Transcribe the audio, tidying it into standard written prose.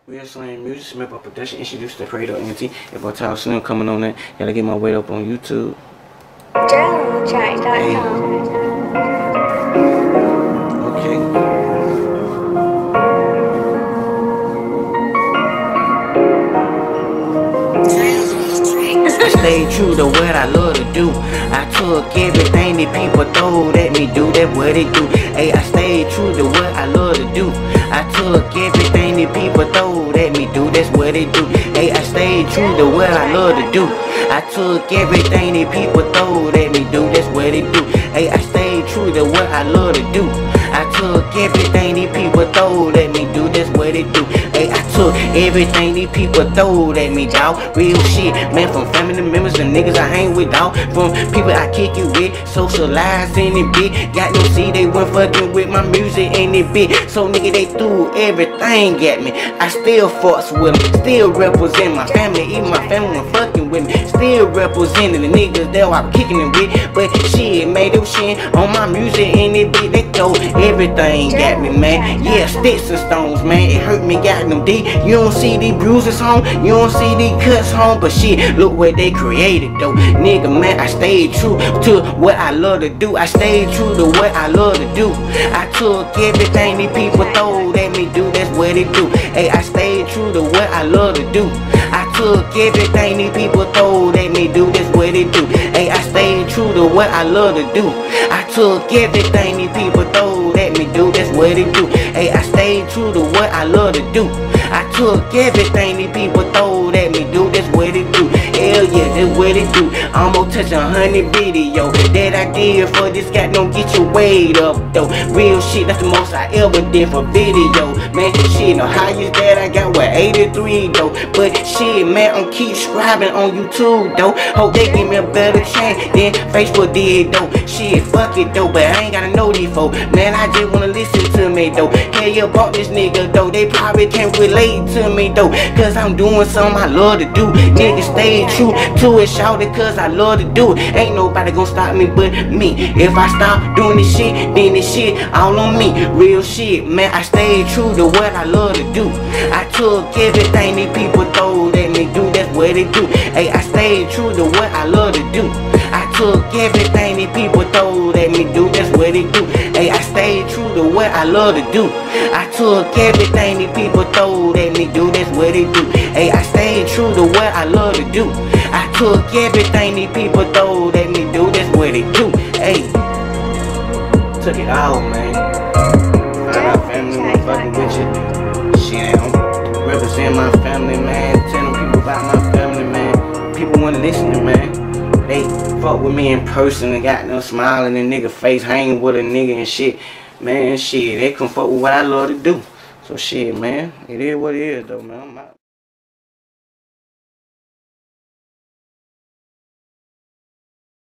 Real Slam Music, Smith Up Production, introduced to Fredo NT. If I talk Slim coming on that, gotta get my weight up on YouTube. JournalChat.com. Okay. I stayed true to what I love to do. I took everything that people throw at me, do that what it do. Hey, I stayed true to what I love to do. I took everything that people throw at me, do that's what it do. Hey, I stayed true to what I love to do. I took everything that people throw at me, do that's what it do. Hey, I stayed true to what I love to do. I took everything that people throw at me, do that's what it do. Hey, I took everything these people throw at me, dawg. Real shit, man, from family members and niggas I hang with, dawg. From people I kick it with, socialize in it, bitch. Got no see, they went fucking with my music in it, bitch. So nigga, they threw everything at me. I still fucks with them, still represent my family. Even my family went fucking with me, still representing the niggas that I was kicking it with. But shit, made them shit on my music in it, bitch. They throw everything at me, man. Yeah, sticks and stones, man. It hurt me, got them deep. You don't see these bruises home, you don't see these cuts home, but shit, look what they created though. Nigga, man, I stayed true to what I love to do. I stayed true to what I love to do. I took everything these people throw at me, do that's what it do. Hey, I stayed true to what I love to do. I took everything these people throw at me, do that's what it do. Hey, I stayed true to what I love to do. I took everything these people throw at me, do that's what it do. Hey, I stayed true to what I love to do. I took everything these people throw at me, do that's what it do. Hell yeah, that's what it do. Almost touch 100 video that I did for this guy. Don't get your weight up though. Real shit, that's the most I ever did for video. Man, shit, the highest that I got was 83 though. But shit, man, I'm keep subscribing on YouTube though. Hope they give me a better chance than Facebook did though. Shit, fuck it though, but I ain't gotta know these folks. Man, I just wanna listen to me though. Hell yeah, bought this nigga though. They probably can't relate to me though, cause I'm doing something I love to do. Nigga, stay true to it, shout it, cause I love to do it. Ain't nobody gonna stop me but me. If I stop doing this shit, then this shit all on me. Real shit, man, I stayed true to what I love to do. I took everything these people throw at me, do that's what it do. Hey, I stayed true to what I love to do. I took everything these people throw at me, do that's what it do. Hey, I stayed true to what I love to do. I took everything these people throw at me, do that's what it do. Hey, I stayed true to what I love to do. I took everything these people throw at me, do that's what it do. Hey, took it all, man. Find my family, motherfucking with you. Shit, I'm represent my family, man. Telling people about my family, man. People want to listen to, man. They fuck with me in person and got them smiling in nigga face, hanging with a nigga and shit. Man, shit, they come fuck with what I love to do. So shit, man, it is what it is though, man. I'm out.